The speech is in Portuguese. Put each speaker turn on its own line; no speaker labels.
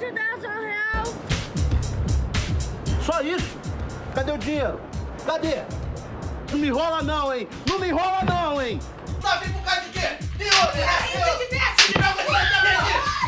de 10 real.
Só isso? Cadê o dinheiro? Cadê? Não me enrola não, hein? Não me enrola não, hein?
Tá vindo por causa de quê? De onde? De onde?